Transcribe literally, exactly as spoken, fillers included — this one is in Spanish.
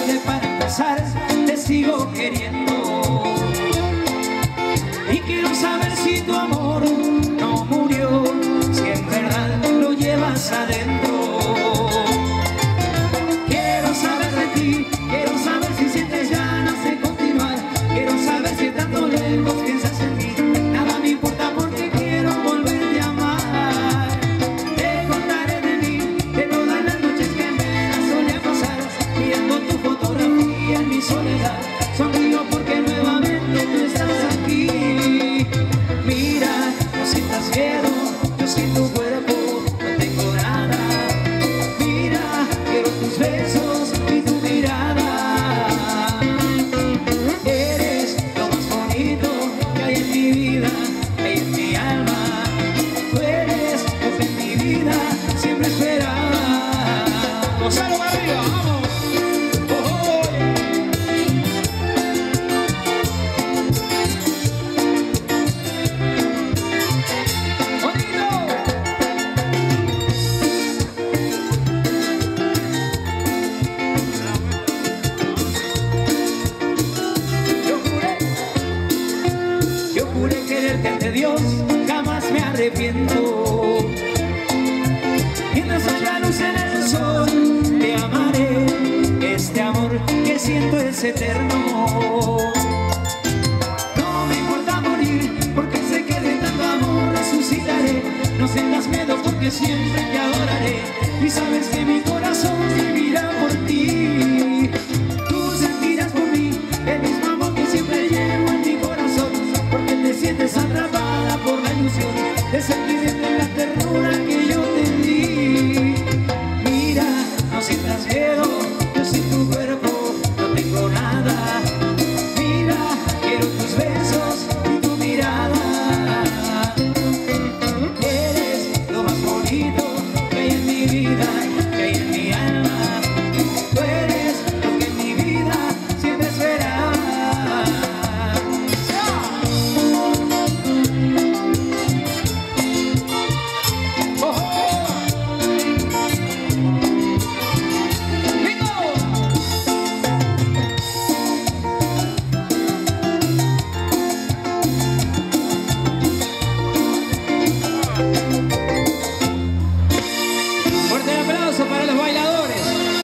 tarde para empezar, te sigo queriendo. Y quiero saber si tu amor no murió, si en verdad lo llevas adentro. Quiero saber de ti, quiero saber si sientes ganas de continuar. Quiero saber si tanto lejos piensas en mí. Nada me importa porque quiero volverte a amar. Te contaré de mí, de todas las noches que me las solía pasar, mirando tu fotografía en mi soledad. Sonrío porque nuevamente tú estás aquí. Mira, no sientas miedo, yo siento tu cuerpo, no tengo nada. Mira, quiero tus besos y tu mirada. Eres lo más bonito que hay en mi vida, que hay en mi alma. Tú eres lo que en mi vida siempre esperaba. Gonzalo, arriba, vamos. Juré quererte ante Dios, jamás me arrepiento. Mientras haya luz en el sol, te amaré. Este amor que siento es eterno. No me importa morir, porque sé que de tanto amor resucitaré. No sientas miedo porque siempre